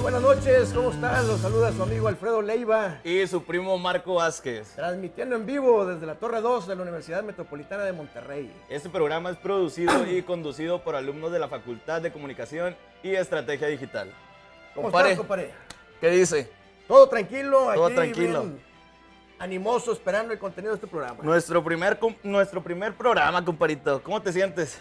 buenas noches, ¿cómo están? Los saluda su amigo Alfredo Leiva. Y su primo Marco Vázquez. Transmitiendo en vivo desde la Torre 2 de la Universidad Metropolitana de Monterrey. Este programa es producido y conducido por alumnos de la Facultad de Comunicación y Estrategia Digital. ¿Cómo estás, compadre? ¿Qué dice? Todo tranquilo, Todo aquí tranquilo. bien animoso esperando el contenido de este programa. Nuestro primer programa, comparito. ¿Cómo te sientes?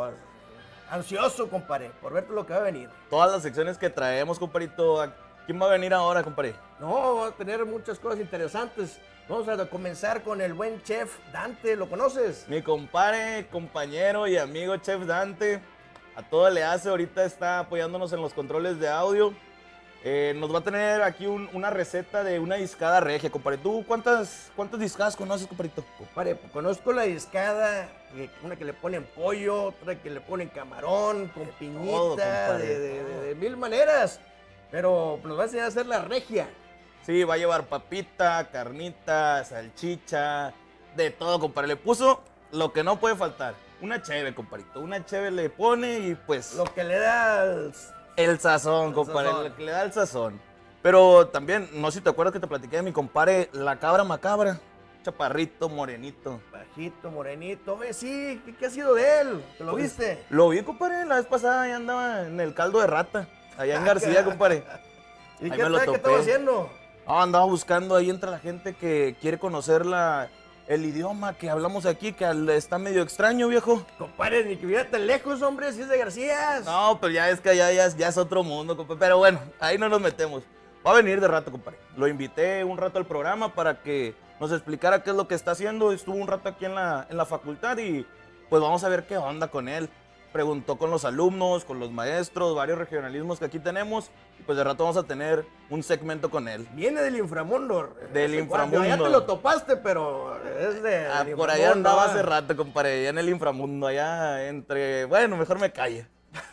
Ansioso, compadre, por ver lo que va a venir. Todas las secciones que traemos, comparito. ¿Quién va a venir ahora, compadre? No, va a tener muchas cosas interesantes. Vamos a comenzar con el buen chef Dante, ¿lo conoces? Mi compadre, compañero y amigo Chef Dante. A todo le hace, ahorita está apoyándonos en los controles de audio. Nos va a tener aquí una receta de una discada regia, compadre. ¿Tú cuántas discadas conoces, compadrito? Compadre, conozco la discada, una que le ponen pollo, otra que le ponen camarón, con piñita, todo, compadre, de mil maneras. Pero nos va a enseñar a hacer la regia. Sí, va a llevar papita, carnita, salchicha, de todo, compadre. Le puso lo que no puede faltar. Una cheve, compadrito. Una cheve le pone y pues... Lo que le da el sazón, compadre, sazón. lo que le da el sazón. Pero también, no sé si te acuerdas que te platiqué de mi compadre, la cabra macabra. Chaparrito, morenito. bajito, morenito. Oye, sí, ¿qué ha sido de él? ¿Te lo Pues, viste? Lo vi, compadre, la vez pasada, ya andaba en el caldo de rata. Allá en García, compadre. ¿Y ahí qué me lo tal? ¿Qué topé. estaba haciendo? Ah, andaba buscando ahí entre la gente que quiere conocer el idioma que hablamos aquí, que está medio extraño, viejo. Compadre, ni que viera tan lejos, hombre, si es de García. No, pero ya es que ya es otro mundo, compadre. Pero bueno, ahí no nos metemos. Va a venir de rato, compadre. Lo invité un rato al programa para que nos explicara qué es lo que está haciendo. Estuvo un rato aquí en la facultad y pues vamos a ver qué onda con él. Preguntó con los alumnos, con los maestros, varios regionalismos que aquí tenemos. Y pues de rato vamos a tener un segmento con él. Viene del inframundo. Del inframundo. Ya te lo topaste, pero es de. del Por allá inframundo, andaba ¿va? hace rato, compadre, allá en el inframundo, allá entre... Bueno, mejor me calle.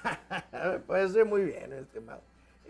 Puede ser muy bien, estimado.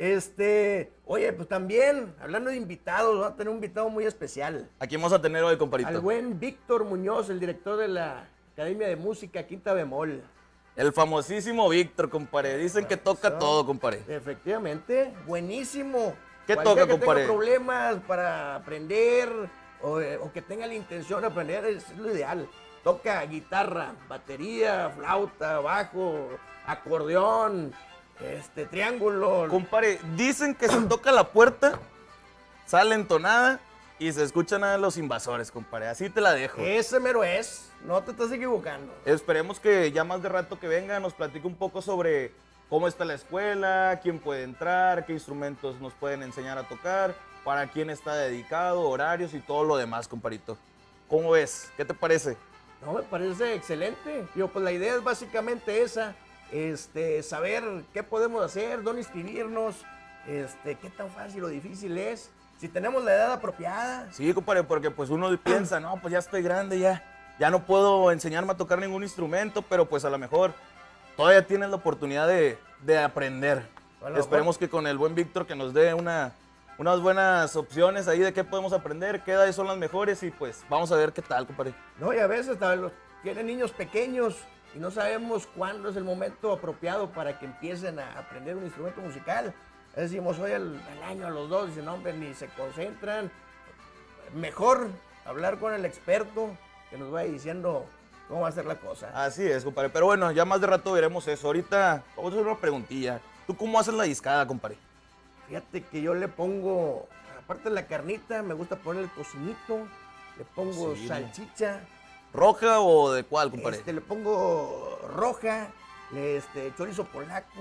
Oye, pues también, hablando de invitados, vamos a tener un invitado muy especial. Aquí vamos a tener hoy, compadrito. Al buen Víctor Muñoz, el director de la Academia de Música Quinta Bemol. El famosísimo Víctor, compadre. Dicen que toca todo, compadre. Efectivamente, buenísimo. ¿Qué Cualquiera toca, compadre? que tenga problemas para aprender o que tenga la intención de aprender es lo ideal. Toca guitarra, batería, flauta, bajo, acordeón, triángulo. Compadre, dicen que se toca la puerta, sale entonada y se escuchan a los invasores, compadre. Así te la dejo. Ese mero es, no te estás equivocando. Esperemos que ya más de rato que venga nos platique un poco sobre cómo está la escuela, quién puede entrar, qué instrumentos nos pueden enseñar a tocar, para quién está dedicado, horarios y todo lo demás, compadrito. ¿Cómo ves? ¿Qué te parece? No, me parece excelente. Pues la idea es básicamente esa, saber qué podemos hacer, dónde inscribirnos, qué tan fácil o difícil es, si tenemos la edad apropiada. Sí, compadre, porque pues uno piensa, no, pues ya estoy grande, ya no puedo enseñarme a tocar ningún instrumento, pero pues a lo mejor todavía tienes la oportunidad de aprender. Bueno, Esperemos que con el buen Víctor que nos dé unas buenas opciones ahí de qué podemos aprender, qué edades son las mejores y pues vamos a ver qué tal, compadre. No, y a veces tienen niños pequeños y no sabemos cuándo es el momento apropiado para que empiecen a aprender un instrumento musical. Decimos, hoy al año, a los 2, dicen, no, hombre, ni se concentran. Mejor hablar con el experto que nos vaya diciendo cómo va a ser la cosa. Así es, compadre. Pero bueno, ya más de rato veremos eso. Ahorita vamos a hacer una preguntilla. ¿Tú cómo haces la discada, compadre? Fíjate que yo le pongo, aparte de la carnita, me gusta ponerle tocinito, le pongo Sí, salchicha, ¿Roja o de cuál, compadre? le pongo roja, chorizo polaco,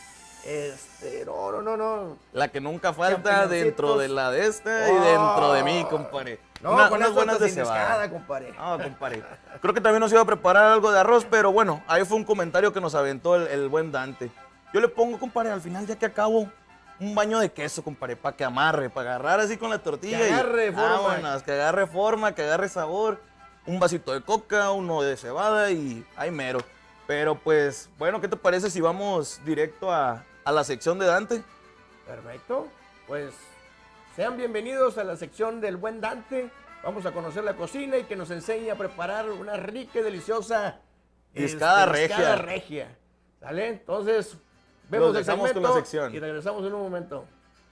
no. La que nunca falta Champiñoncitos. dentro de la de esta y Oh. dentro de mí, compadre. No, con unas eso buenas hasta de sin cebada. discada, compadre. No, compadre. Creo que también nos iba a preparar algo de arroz, pero bueno, ahí fue un comentario que nos aventó el buen Dante. Yo le pongo, compadre, al final, ya que acabo, un baño de queso, compadre, para que amarre, para agarrar así con la tortilla. Que agarre forma. Vámonos, que agarre forma, que agarre sabor. Un vasito de coca, uno de cebada y ay mero. Pero pues, bueno, ¿qué te parece si vamos directo a la sección de Dante? Perfecto. Pues sean bienvenidos a la sección del buen Dante. Vamos a conocer la cocina y que nos enseñe a preparar una rica y deliciosa Discada discada regia. regia. ¿Sale? Entonces, vemos el dejamos con segmento la sección. y regresamos en un momento.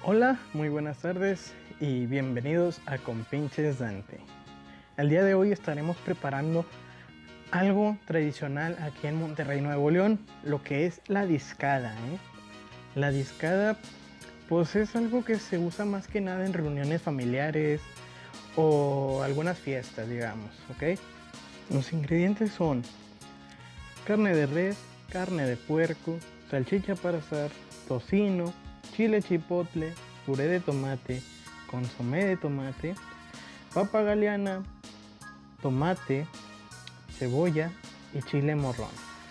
Hola, muy buenas tardes y bienvenidos a Compinches Dante. El día de hoy estaremos preparando algo tradicional aquí en Monterrey, Nuevo León, lo que es la discada. La discada pues es algo que se usa más que nada en reuniones familiares o algunas fiestas, digamos, ¿ok? Los ingredientes son carne de res, carne de puerco, salchicha para asar, tocino, chile chipotle, puré de tomate, consomé de tomate, papa galeana, tomate, cebolla y chile morrón.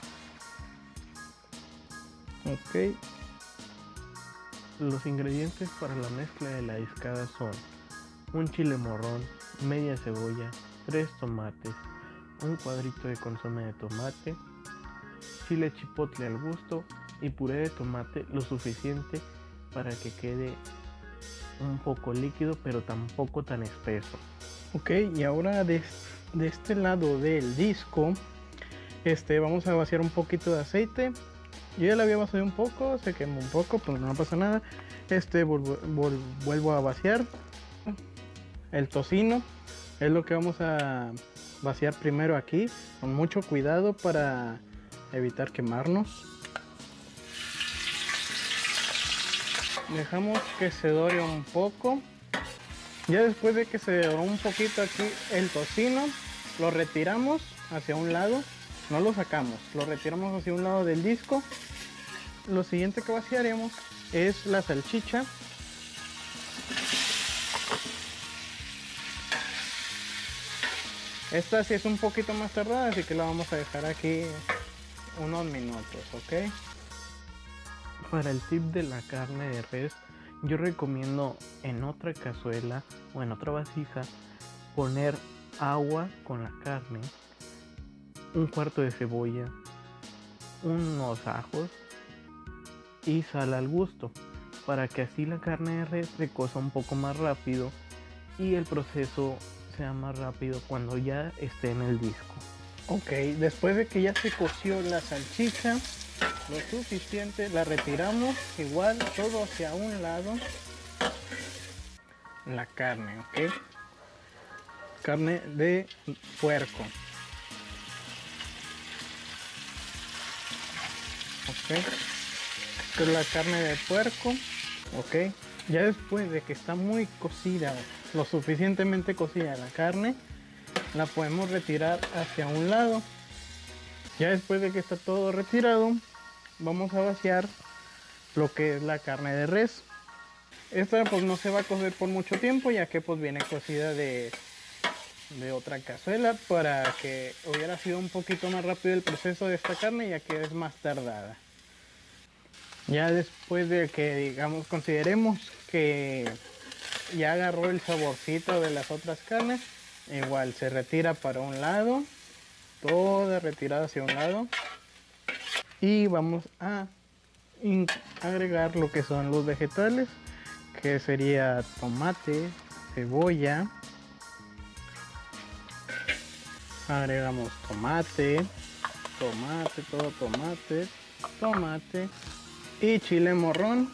Ok. Los ingredientes para la mezcla de la discada son un chile morrón, media cebolla, 3 tomates, un cuadrito de consomé de tomate, chile chipotle al gusto y puré de tomate lo suficiente para que quede un poco líquido pero tampoco tan espeso. Ok, y ahora de este lado del disco vamos a vaciar un poquito de aceite. Yo ya lo había vaciado un poco, se quemó un poco, pero no pasa nada. Vuelvo a vaciar el tocino, es lo que vamos a vaciar primero aquí, con mucho cuidado para evitar quemarnos. Dejamos que se dore un poco. Ya después de que se doró un poquito aquí el tocino, lo retiramos hacia un lado, no lo sacamos, lo retiramos hacia un lado del disco. Lo siguiente que vaciaremos es la salchicha. Esta sí es un poquito más tardada, así que la vamos a dejar aquí unos minutos, ¿ok? Para el tip de la carne de res, yo recomiendo en otra cazuela o en otra vasija poner agua con la carne, un cuarto de cebolla, unos ajos y sal al gusto, para que así la carne de res se cosa un poco más rápido y el proceso sea más rápido cuando ya esté en el disco. Ok, después de que ya se coció la salchicha lo suficiente, la retiramos igual todo hacia un lado. La carne, ok, carne de puerco. Ok, esta es la carne de puerco. Ok, ya después de que está muy cocida, lo suficientemente cocida la carne, la podemos retirar hacia un lado. Ya después de que está todo retirado, vamos a vaciar lo que es la carne de res. Esta pues no se va a cocer por mucho tiempo, ya que pues viene cocida de otra cazuela, para que hubiera sido un poquito más rápido el proceso de esta carne, ya que es más tardada. Ya después de que, digamos, consideremos que ya agarró el saborcito de las otras carnes, igual se retira para un lado, toda retirada hacia un lado, y vamos a agregar lo que son los vegetales, que sería tomate, cebolla. Agregamos tomate, todo tomate y chile morrón,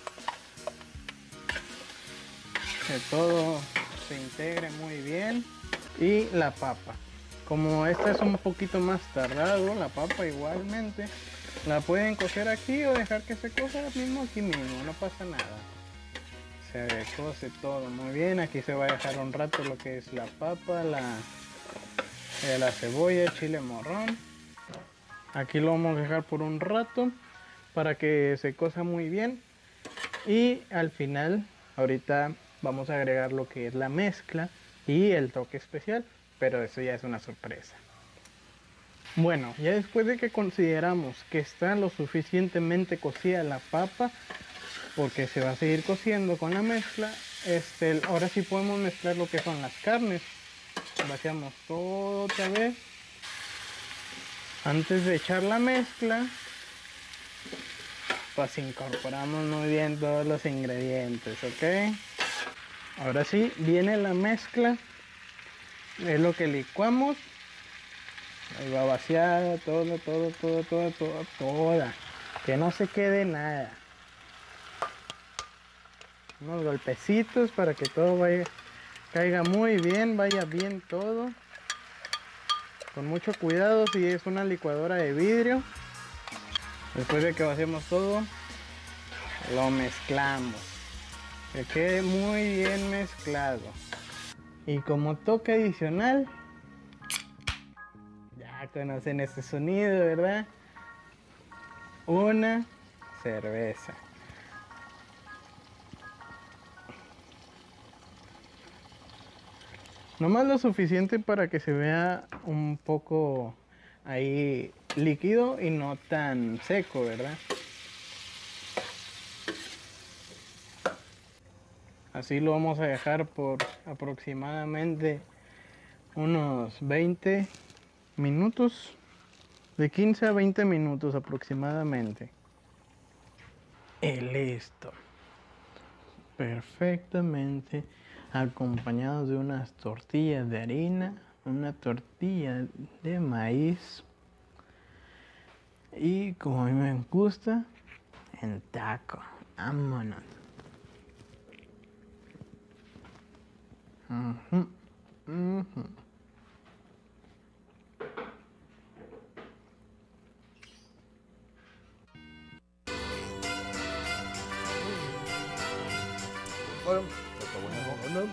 que todo se integre muy bien, y la papa. Como esta es un poquito más tardado, la papa igualmente la pueden cocer aquí o dejar que se cosa mismo aquí mismo, no pasa nada. Se cose todo muy bien. Aquí se va a dejar un rato lo que es la papa, la cebolla, chile morrón. Aquí lo vamos a dejar por un rato para que se cosa muy bien, y al final ahorita vamos a agregar lo que es la mezcla y el toque especial, pero eso ya es una sorpresa. Bueno, ya después de que consideramos que está lo suficientemente cocida la papa, porque se va a seguir cociendo con la mezcla, ahora sí podemos mezclar lo que son las carnes. Vaciamos todo otra vez. Antes de echar la mezcla, pues incorporamos muy bien todos los ingredientes, ¿ok? Ahora sí, viene la mezcla, es lo que licuamos. Ahí va vaciada, toda, que no se quede nada. unos golpecitos para que todo caiga muy bien, vaya bien todo. Con mucho cuidado si es una licuadora de vidrio. Después de que vaciamos todo, lo mezclamos. Que quede muy bien mezclado. Y como toque adicional, ya conocen este sonido, ¿verdad? Una cerveza. Nomás lo suficiente para que se vea un poco ahí líquido y no tan seco, ¿verdad? Así lo vamos a dejar por aproximadamente unos 20 minutos, de 15 a 20 minutos aproximadamente. Y listo. Perfectamente acompañados de unas tortillas de harina, una tortilla de maíz y, como a mí me gusta, en taco. Vámonos. Ujú, ujú. Bueno, no.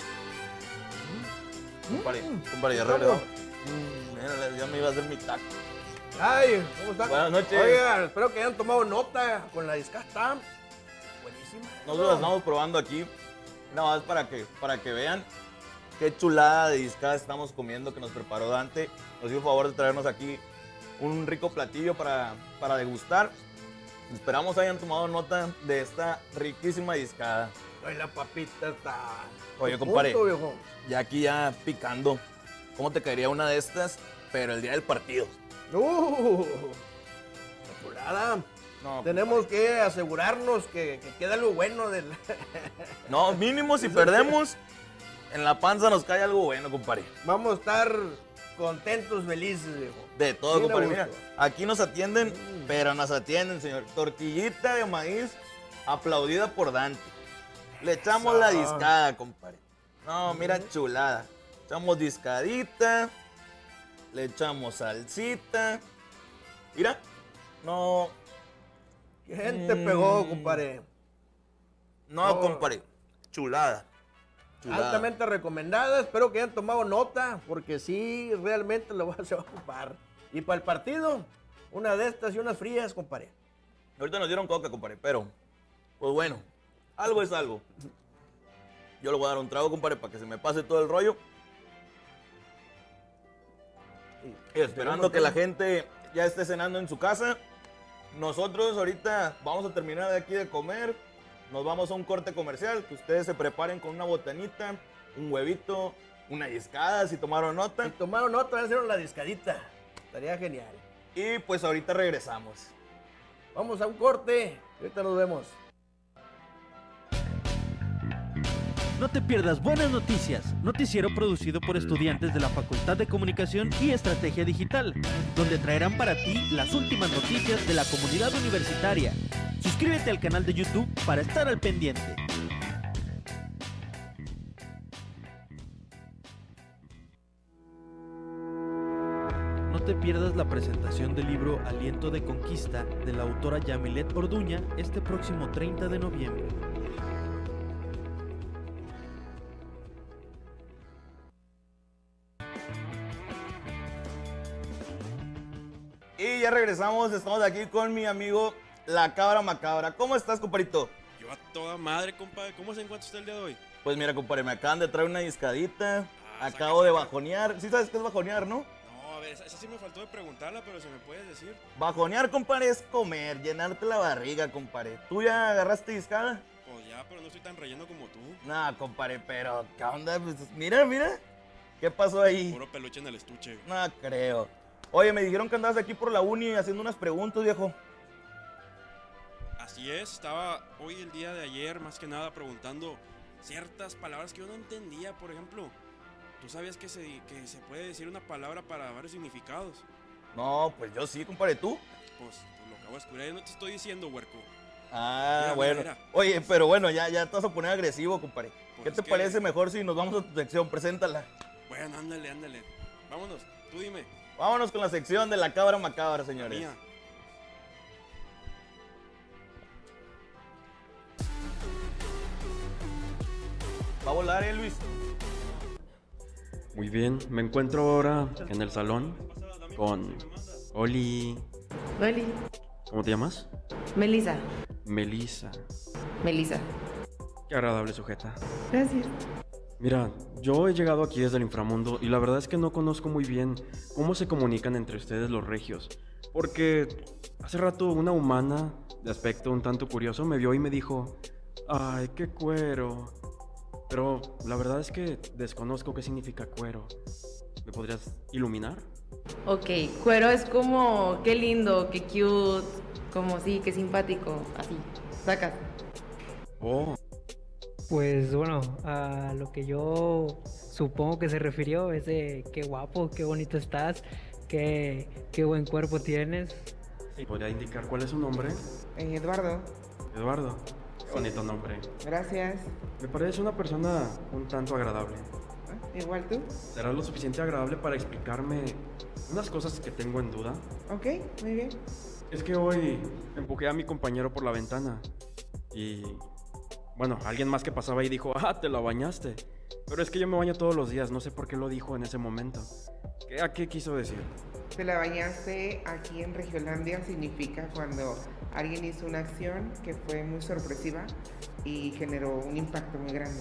Compadre, ya regresamos. Mira, ya me iba a hacer mi taco. Ay, ¿cómo están? Buenas noches. Oigan, espero que hayan tomado nota con la discada. Está buenísima. Nosotros la estamos probando aquí. Nada más para que vean qué chulada de discada estamos comiendo que nos preparó Dante. Nos hizo favor de traernos aquí un rico platillo para degustar. Esperamos hayan tomado nota de esta riquísima discada. Ay, la papita está... Oye, compadre, punto, viejo. ya aquí ya picando, ¿cómo te caería una de estas, pero el día del partido? La chulada. No, Tenemos que asegurarnos que queda lo bueno del... no, mínimo si perdemos, en la panza nos cae algo bueno, compadre. Vamos a estar contentos, felices, viejo. De todo, Bien a compadre. Mira, gusto. aquí nos atienden, pero nos atienden, señor. Tortillita de maíz aplaudida por Dante. Le echamos la discada, compadre. No, mira, chulada. Echamos discadita, le echamos salsita. Mira, no, ¿Qué gente pegó, compadre? no, compadre. Chulada. Chulada. Altamente recomendada. Espero que hayan tomado nota, porque sí, realmente se va a ocupar. Y para el partido, una de estas y unas frías, compadre. Ahorita nos dieron coca, compadre, pero, pues bueno, algo es algo. Yo le voy a dar un trago, compadre, para que se me pase todo el rollo. Y esperando que la gente ya esté cenando en su casa. Nosotros ahorita vamos a terminar de aquí de comer. Nos vamos a un corte comercial. Que ustedes se preparen con una botanita, un huevito, una discada, si tomaron nota. Si tomaron nota, hicieron la discadita. Estaría genial. Y pues ahorita regresamos. Vamos a un corte. Ahorita nos vemos. No te pierdas Buenas Noticias, noticiero producido por estudiantes de la Facultad de Comunicación y Estrategia Digital, donde traerán para ti las últimas noticias de la comunidad universitaria. Suscríbete al canal de YouTube para estar al pendiente. No te pierdas la presentación del libro Aliento de Conquista de la autora Yamilet Orduña este próximo 30 de noviembre. Y ya regresamos, estamos aquí con mi amigo La Cabra Macabra. ¿Cómo estás, compadrito? Yo a toda madre, compadre. ¿Cómo se encuentra usted el día de hoy? Pues mira, compadre, me acaban de traer una discadita. Acabo saca, de saca. bajonear. ¿Sí sabes qué es bajonear, no? No, a ver, esa sí me faltó de preguntarla, pero si me puedes decir. Bajonear, compadre, es comer, llenarte la barriga, compadre. ¿Tú ya agarraste discada? Pues ya, pero no estoy tan relleno como tú. No, compadre, pero ¿qué onda? Pues, mira, mira. ¿Qué pasó ahí? Puro peluche en el estuche. No creo. Oye, me dijeron que andabas aquí por la uni haciendo unas preguntas, viejo. Así es, estaba hoy el día de ayer más que nada preguntando ciertas palabras que yo no entendía. Por ejemplo, ¿tú sabías que se puede decir una palabra para varios significados? No, pues yo sí, compadre, ¿tú? Pues lo acabo de descubrir, yo no te estoy diciendo, huerco. Ah, Mira, bueno. mira. Oye, pero bueno, ya te vas a poner agresivo, compadre. Pues ¿Qué es te que- parece mejor si nos vamos a tu sección? Preséntala. Bueno, ándale. Vámonos, tú dime. Vámonos con la sección de la cabra macabra, La señores. mía. ¿Va a volar, Luis? Muy bien, me encuentro ahora en el salón con Oli. Oli, ¿Cómo te llamas? Melissa. Melissa. Melissa. Qué agradable sujeta. Gracias. Mira, yo he llegado aquí desde el inframundo y la verdad es que no conozco muy bien cómo se comunican entre ustedes los regios. Porque hace rato una humana de aspecto un tanto curioso me vio y me dijo, ¡ay, qué cuero! Pero la verdad es que desconozco qué significa cuero. ¿Me podrías iluminar? Ok, cuero es como, qué lindo, qué cute, como sí, qué simpático, así, sacas. Oh, Pues bueno, a lo que yo supongo que se refirió es de qué guapo, qué bonito estás, qué buen cuerpo tienes. ¿podría indicar cuál es su nombre? Eduardo, Eduardo. Qué bonito nombre. gracias. Me parece una persona un tanto agradable. Igual tú. ¿Será lo suficiente agradable para explicarme unas cosas que tengo en duda? Ok, muy bien. Es que hoy empujé a mi compañero por la ventana y... Bueno, alguien más que pasaba y dijo, ah, te la bañaste. Pero es que yo me baño todos los días, no sé por qué lo dijo en ese momento. ¿A qué quiso decir? Te la bañaste aquí en Regiolandia significa cuando alguien hizo una acción que fue muy sorpresiva y generó un impacto muy grande.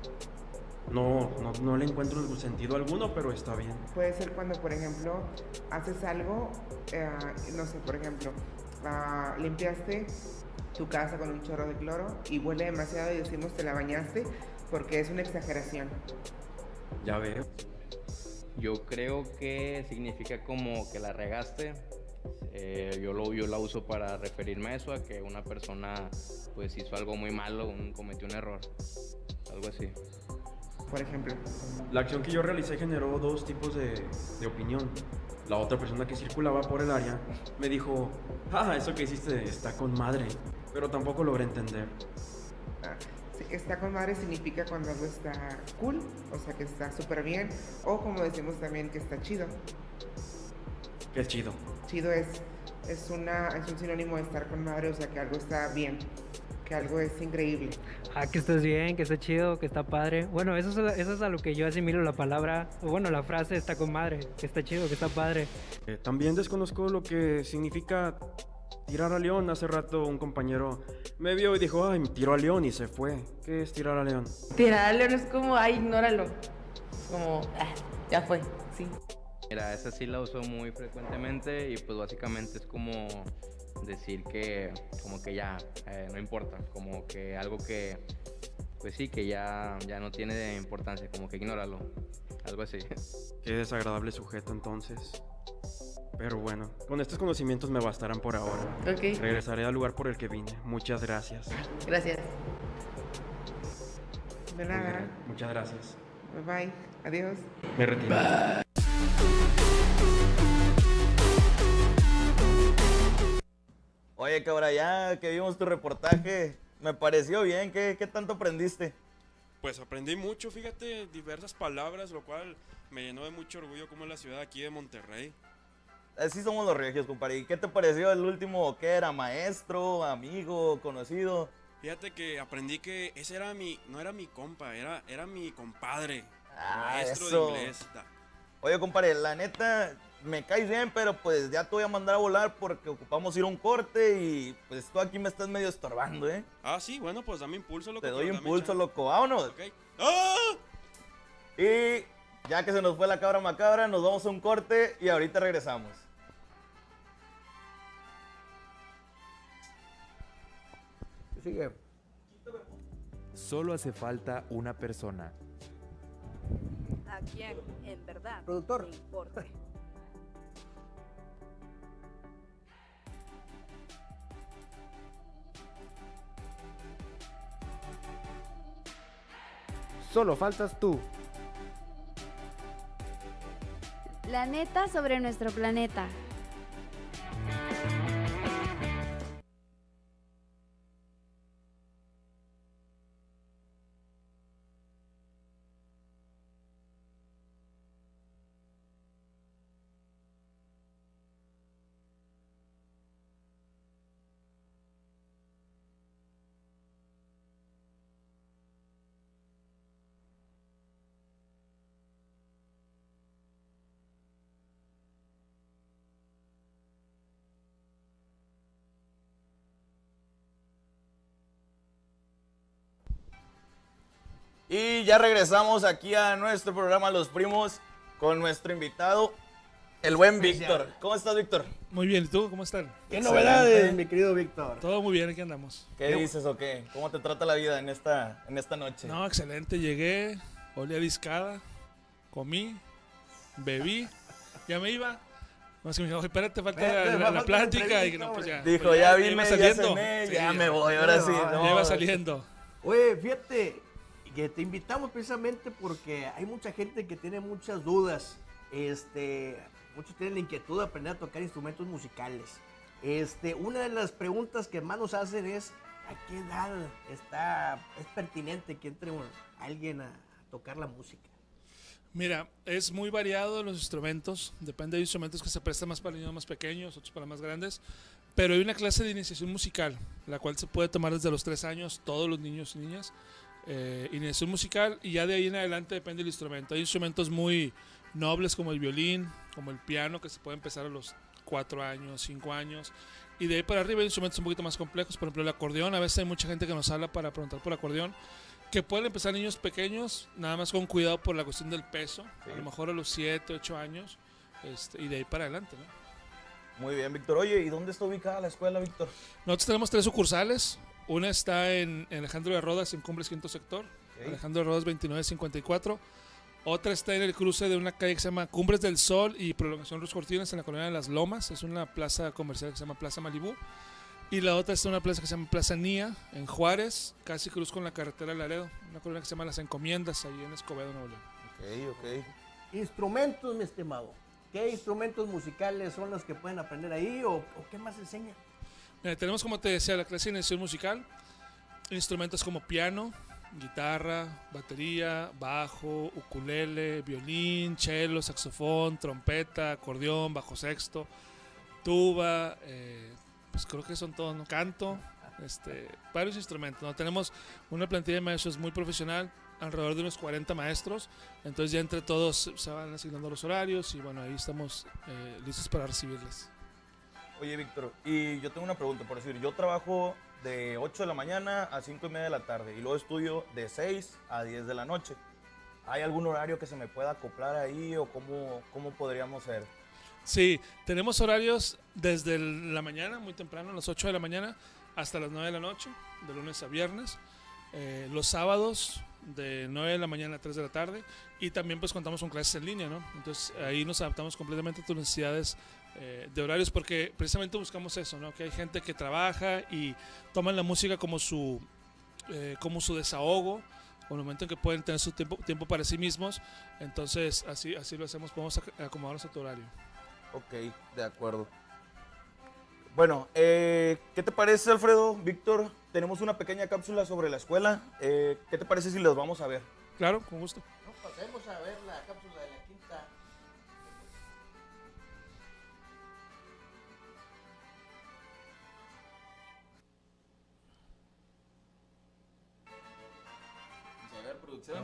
No le encuentro sentido alguno, pero está bien. Puede ser cuando, por ejemplo, haces algo, no sé, por ejemplo, limpiaste tu casa con un chorro de cloro y huele demasiado y decimos te la bañaste porque es una exageración. Ya veo. Yo creo que significa como que la regaste. Yo la uso para referirme a eso, a que una persona pues hizo algo muy malo, cometió un error, algo así. Por ejemplo, La acción que yo realicé generó dos tipos de opinión. La otra persona que circulaba por el área me dijo, ah, eso que hiciste está con madre, pero tampoco logré entender. sí, está con madre significa cuando algo está cool, o sea que está súper bien, o como decimos también que está chido. Qué chido. Chido es un sinónimo de estar con madre, o sea que algo está bien, que algo es increíble. Ah, que estés bien, que está chido, que está padre. Bueno, eso es a lo que yo asimilo la palabra, o bueno, la frase está con madre, que está chido, que está padre. También desconozco lo que significa tirar a león. Hace rato un compañero me vio y dijo, ay, tiró a león y se fue. ¿Qué es tirar a león? Tirar al león es como, ay, ignóralo. Como, ya fue, sí. Mira, esa sí la uso muy frecuentemente y pues básicamente es como decir que como que ya no importa, como que algo que pues sí, que ya no tiene importancia, como que ignóralo, algo así. Qué desagradable sujeto entonces. Pero bueno, con estos conocimientos me bastarán por ahora. Ok, Regresaré al lugar por el que vine. Muchas gracias. gracias. De Muy nada, bien, muchas gracias. bye bye, adiós. Me retiro. Oye, cabra, ya que vimos tu reportaje, me pareció bien. ¿Qué tanto aprendiste? Pues aprendí mucho, fíjate, diversas palabras, lo cual me llenó de mucho orgullo como es la ciudad aquí de Monterrey. Así somos los regios, compadre. ¿Y qué te pareció el último? ¿Qué era? ¿Maestro? ¿Amigo? ¿Conocido? Fíjate que aprendí que ese era no era mi compa, era mi compadre, Ah, maestro eso. de inglés. Oye, compadre, la neta, me caes bien, pero pues ya te voy a mandar a volar porque ocupamos ir a un corte y pues tú aquí me estás medio estorbando, ¿eh? Ah, sí, bueno, pues dame impulso, loco. Te doy pero dame impulso, chance. loco. Vámonos. Ok. ¡Ah! Y ya que se nos fue la cabra macabra, nos vamos a un corte y ahorita regresamos. ¿Qué sigue? Solo hace falta una persona. A quien, en verdad, Productor. le importe. Solo faltas tú. La neta sobre nuestro planeta. Y ya regresamos aquí a nuestro programa Los Primos con nuestro invitado, el buen Víctor. ¿Cómo estás, Víctor? Muy bien, ¿y tú? ¿Cómo están? ¿Qué novedades, mi querido Víctor? Todo muy bien, aquí andamos. ¿Qué dices o qué? ¿Cómo te trata la vida en esta noche? No, excelente. Llegué, olí a discada, comí, bebí, ya me iba. No, si me dijo, espérate, falta la plática. Y no, pues ya. Dijo, pues ya vine, iba ya saliendo. cené, Sí, ya me voy, ahora sí. No. Ya iba saliendo. Oye, fíjate que te invitamos precisamente porque hay mucha gente que tiene muchas dudas. Muchos tienen la inquietud de aprender a tocar instrumentos musicales. Una de las preguntas que más nos hacen es ¿a qué edad es pertinente que entre alguien a tocar la música? Mira, es muy variado los instrumentos. Depende de instrumentos que se prestan más para niños más pequeños, otros para más grandes. Pero hay una clase de iniciación musical, la cual se puede tomar desde los 3 años, todos los niños y niñas. Iniciación musical, y ya de ahí en adelante depende del instrumento. Hay instrumentos muy nobles como el violín, como el piano, que se puede empezar a los 4 años, 5 años. Y de ahí para arriba hay instrumentos un poquito más complejos, por ejemplo el acordeón. A veces hay mucha gente que nos habla para preguntar por acordeón, que pueden empezar niños pequeños, nada más con cuidado por la cuestión del peso, a lo mejor a los 7, 8 años, y de ahí para adelante, ¿no? Muy bien, Víctor. Oye, ¿y dónde está ubicada la escuela, Víctor? Nosotros tenemos 3 sucursales. Una está en Alejandro de Rodas, en Cumbres Quinto Sector, Alejandro de Rodas 2954. Otra está en el cruce de una calle que se llama Cumbres del Sol y Prolongación Los Cortines, en la colonia de Las Lomas. Es una plaza comercial que se llama Plaza Malibú. Y la otra está en una plaza que se llama Plaza Nia, en Juárez, casi cruz con la carretera de Laredo. Una colonia que se llama Las Encomiendas, ahí en Escobedo, Nuevo León. Ok. Instrumentos, mi estimado. ¿Qué instrumentos musicales son los que pueden aprender ahí o qué más enseñan? Mira, tenemos, como te decía, la clase de iniciación musical, instrumentos como piano, guitarra, batería, bajo, ukulele, violín, cello, saxofón, trompeta, acordeón, bajo sexto, tuba, pues creo que son todos, ¿no? Canto, varios instrumentos, ¿no? Tenemos una plantilla de maestros muy profesional, alrededor de unos 40 maestros, entonces ya entre todos se van asignando los horarios y bueno, ahí estamos listos para recibirles. Oye, Víctor, y yo tengo una pregunta, por decir, yo trabajo de 8 de la mañana a 5:30 de la tarde y luego estudio de 6 a 10 de la noche. ¿Hay algún horario que se me pueda acoplar ahí o cómo podríamos ser? Sí, tenemos horarios desde la mañana, muy temprano, a las 8 de la mañana hasta las 9 de la noche, de lunes a viernes. Los sábados de 9 de la mañana a 3 de la tarde, y también pues contamos con clases en línea, ¿no? Entonces ahí nos adaptamos completamente a tus necesidades de horarios, porque precisamente buscamos eso, ¿no? Que hay gente que trabaja y toman la música como su desahogo, o el momento en que pueden tener su tiempo para sí mismos. Entonces así lo hacemos, podemos acomodarnos a tu horario. Ok, de acuerdo. Bueno, ¿qué te parece, Alfredo? Víctor, tenemos una pequeña cápsula sobre la escuela. ¿Qué te parece si los vamos a ver? Claro, con gusto. No, pasemos a ver la cápsula de la quinta. Vamos a ver, producción.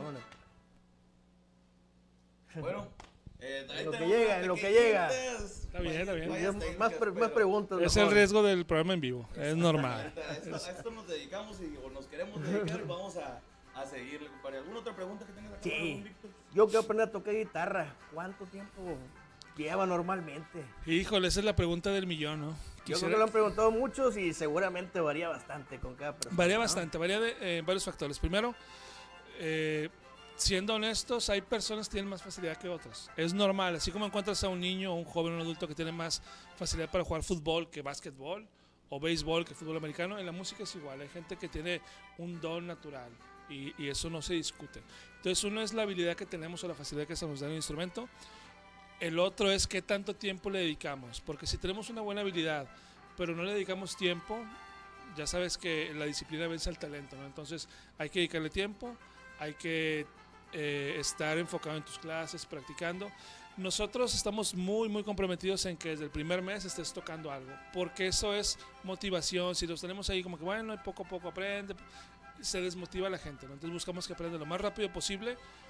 Bueno, en lo que llega. Está bien. Más preguntas. Es el riesgo del programa en vivo, es normal. A esto nos dedicamos o nos queremos dedicar, vamos a seguirle, compadre. ¿Alguna otra pregunta que tengas acá? Sí, yo quiero aprender a tocar guitarra. ¿Cuánto tiempo lleva normalmente? Híjole, esa es la pregunta del millón, ¿no? Yo creo que lo han preguntado muchos y seguramente varía bastante con cada persona. Varía bastante, varía de varios factores. Primero, siendo honestos, hay personas que tienen más facilidad que otras. Es normal, así como encuentras a un niño, un joven, un adulto que tiene más facilidad para jugar fútbol que básquetbol, o béisbol que fútbol americano, en la música es igual. Hay gente que tiene un don natural y eso no se discute. Entonces, uno es la habilidad que tenemos o la facilidad que se nos da en el instrumento. El otro es qué tanto tiempo le dedicamos, porque si tenemos una buena habilidad, pero no le dedicamos tiempo, ya sabes que la disciplina vence al talento, ¿no? Entonces, hay que dedicarle tiempo, hay que estar enfocado en tus clases, practicando. Nosotros estamos muy comprometidos en que desde el primer mes estés tocando algo, porque eso es motivación. Si los tenemos ahí como que bueno, y poco a poco aprende, se desmotiva a la gente, ¿no? Entonces buscamos que aprenda lo más rápido posible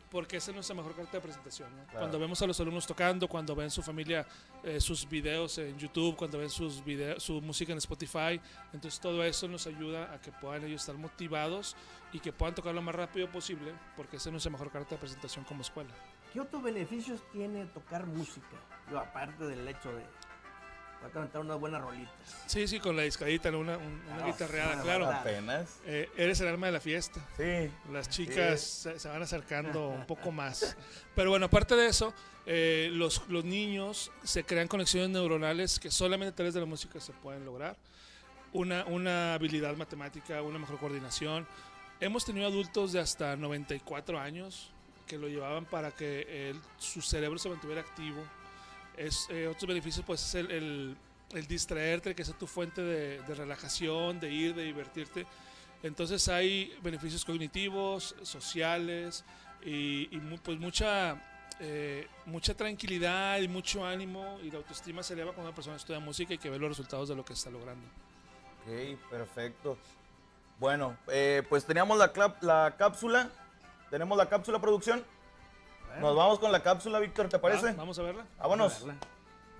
porque esa es nuestra mejor carta de presentación, ¿no? Claro. Cuando vemos a los alumnos tocando, cuando ven su familia, sus videos en YouTube, cuando ven su música en Spotify, entonces todo eso nos ayuda a que puedan ellos estar motivados y que puedan tocar lo más rápido posible, porque esa es nuestra mejor carta de presentación como escuela. ¿Qué otros beneficios tiene tocar música? Yo, aparte del hecho de cantar unas buenas rolitas. Sí, con la discadita, ¿no? una guitarreada, claro. Apenas. Eres el alma de la fiesta. Sí. Las chicas se van acercando un poco más. Pero bueno, aparte de eso, los niños se crean conexiones neuronales que solamente a través de la música se pueden lograr. Una habilidad matemática, una mejor coordinación. Hemos tenido adultos de hasta 94 años que lo llevaban para que su cerebro se mantuviera activo. Otros beneficios pues es el distraerte, que sea tu fuente de relajación, de divertirte. Entonces hay beneficios cognitivos, sociales y pues mucha tranquilidad y mucho ánimo, y la autoestima se eleva cuando una persona estudia música y que ve los resultados de lo que está logrando. Ok, perfecto. Bueno, pues teníamos la cápsula. ¿Tenemos la cápsula, producción? Nos vamos con la cápsula, Víctor, ¿te parece? Vamos a verla. Vámonos. Vamos a verla.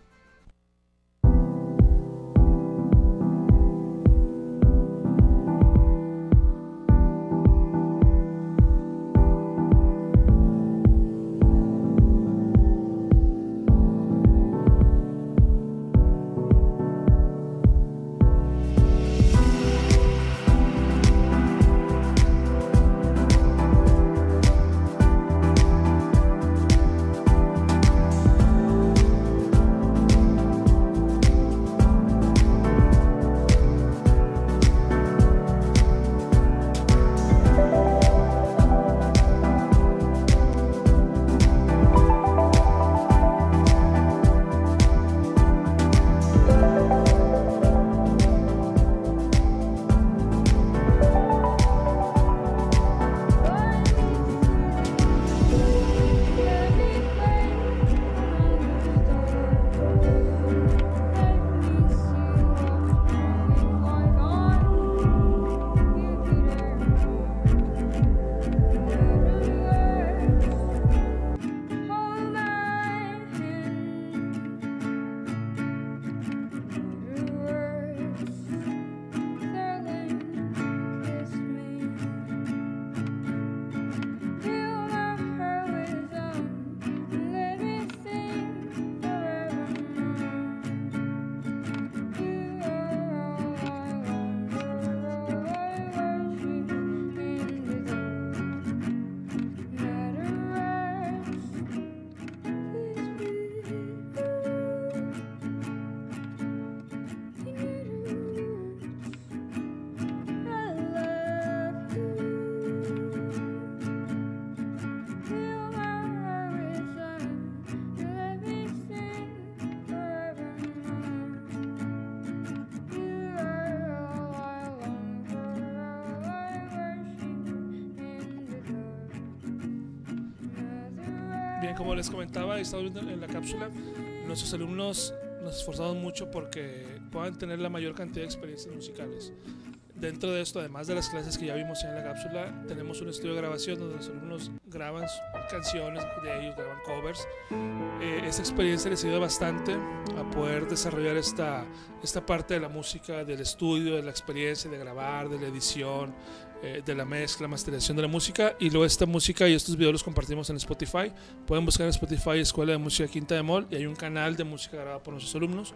Bien, como les comentaba, estamos viendo en la cápsula, nuestros alumnos nos esforzamos mucho porque puedan tener la mayor cantidad de experiencias musicales. Dentro de esto, además de las clases que ya vimos en la cápsula, tenemos un estudio de grabación donde los alumnos graban canciones de ellos, graban covers. Esta experiencia les ayuda bastante a poder desarrollar esta parte de la música, del estudio, de la experiencia de grabar, de la edición, de la mezcla, masterización de la música. Y luego esta música y estos videos los compartimos en Spotify. Pueden buscar en Spotify Escuela de Música Quinta de Mol y hay un canal de música grabada por nuestros alumnos.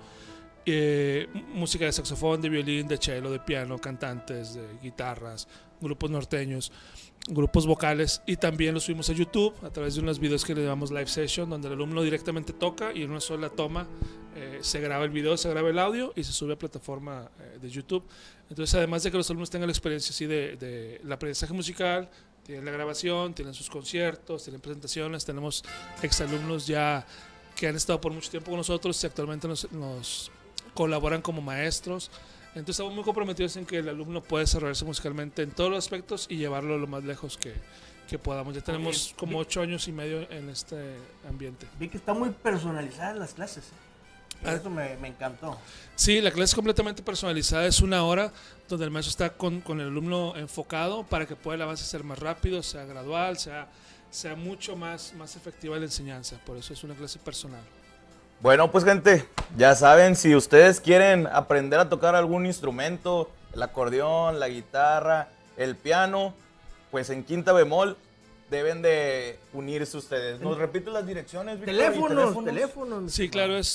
Música de saxofón, de violín, de cello, de piano, cantantes, de guitarras, grupos norteños, grupos vocales, y también lo subimos a YouTube a través de unos videos que le llamamos live session, donde el alumno directamente toca y en una sola toma se graba el video, se graba el audio y se sube a plataforma de YouTube. Entonces, además de que los alumnos tengan la experiencia así del aprendizaje musical, tienen la grabación, tienen sus conciertos, tienen presentaciones, tenemos exalumnos ya que han estado por mucho tiempo con nosotros y actualmente nos colaboran como maestros. Entonces estamos muy comprometidos en que el alumno pueda desarrollarse musicalmente en todos los aspectos y llevarlo lo más lejos que podamos. Ya tenemos como 8 años y medio en este ambiente. Vi que están muy personalizadas las clases. Eso me encantó. Sí, la clase es completamente personalizada. Es 1 hora donde el maestro está con el alumno enfocado para que pueda el avance ser más rápido, sea gradual, sea sea mucho más efectiva la enseñanza. Por eso es una clase personal. Bueno, pues gente, ya saben, si ustedes quieren aprender a tocar algún instrumento, el acordeón, la guitarra, el piano, pues en Quinta Bemol deben de unirse ustedes. ¿Nos repites las direcciones, Víctor? Teléfonos. Sí, claro, es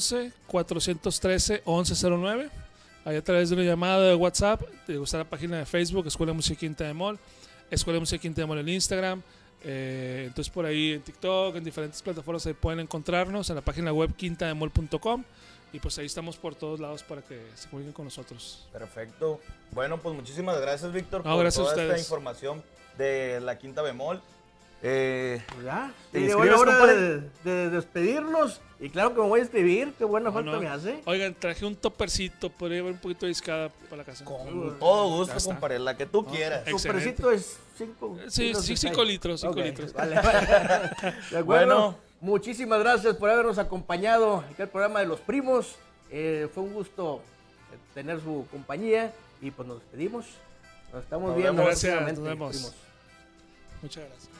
811-413-1109. Ahí a través de una llamada de WhatsApp, está la página de Facebook, Escuela de Música Quinta Bemol, Escuela de Música Quinta Bemol en Instagram. Entonces por ahí en TikTok, en diferentes plataformas ahí pueden encontrarnos, en la página web quintabemol.com, y pues ahí estamos por todos lados para que se comuniquen con nosotros. Perfecto. Bueno, pues muchísimas gracias, Víctor, No, por gracias toda a ustedes. esta información de la Quinta Bemol. Ya, ¿te llegó la inscribes, hora compadre? de despedirnos. Y claro que me voy a escribir, qué buena falta No. me hace. Oigan, traje un topercito, podría haber un poquito de discada para la casa. Con todo gusto, Ya está. compadre, la que tú quieras. Tu Excelente. percito es 5 Sí, 5 litros, 5 Ok, litros. Vale. De acuerdo. Bueno. Muchísimas gracias por habernos acompañado en el programa de Los Primos. Fue un gusto tener su compañía y pues nos despedimos. Nos estamos Nos viendo. vemos. Gracias, próximamente, nos vemos. primos. Muchas gracias.